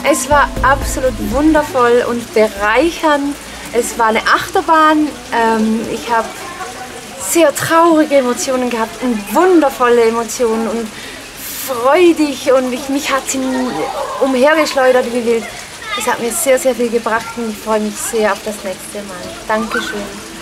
Es war absolut wundervoll und bereichernd. Es war eine Achterbahn. Ich habe sehr traurige Emotionen gehabt und wundervolle Emotionen und freudig und mich hat sie umhergeschleudert wie wild. Das hat mir sehr, sehr viel gebracht und ich freue mich sehr auf das nächste Mal. Dankeschön.